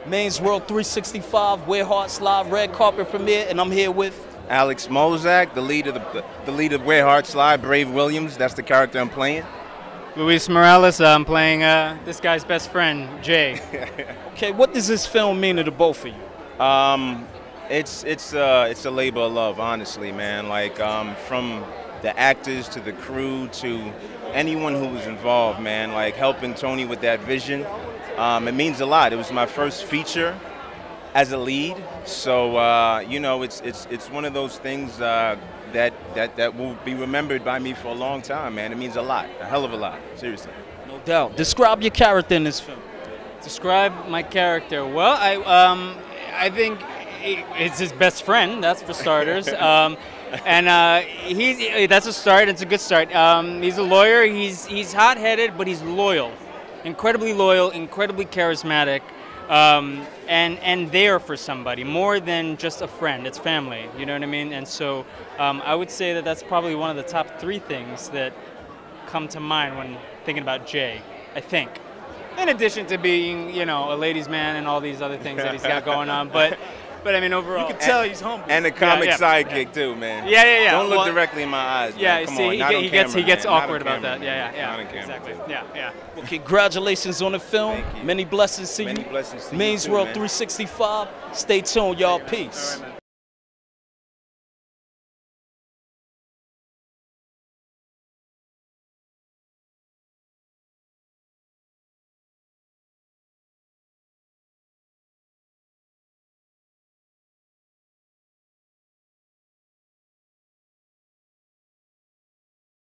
Maine's World 365, Where Hearts Live red carpet premiere, and I'm here with Alex Mulzac, the lead of Where Hearts Live, Brave Williams. That's the character I'm playing. Luis Morales. I'm playing this guy's best friend, Jay. Okay, what does this film mean to the both of you? It's a labor of love, honestly, man. Like from the actors to the crew to anyone who was involved, man. Like helping Tony with that vision. It means a lot. It was my first feature as a lead, so you know, it's one of those things that will be remembered by me for a long time, man. It means a lot, a hell of a lot, seriously. No doubt. Describe your character in this film. Describe my character. Well, I think it's his best friend. That's for starters. And that's a start. It's a good start. He's a lawyer. He's hot-headed, but he's loyal, incredibly charismatic, and there for somebody more than just a friend. It's family. You know what I mean? And so I would say that that's probably one of the top 3 things that come to mind when thinking about Jay. I think, in addition to being, you know, a ladies' man and all these other things that he's got going on, but I mean, overall, you can tell he's humble. And a comic sidekick too, man. Yeah. Don't look directly in my eyes. Man. Yeah, Come see, on, he gets awkward about camera, that. Yeah. Not on camera, Exactly. too. Yeah. Well, congratulations on the film. Thank you. Many blessings to you. Many blessings to you Maine's too, World man. 365. Stay tuned, y'all. Peace. All right, man.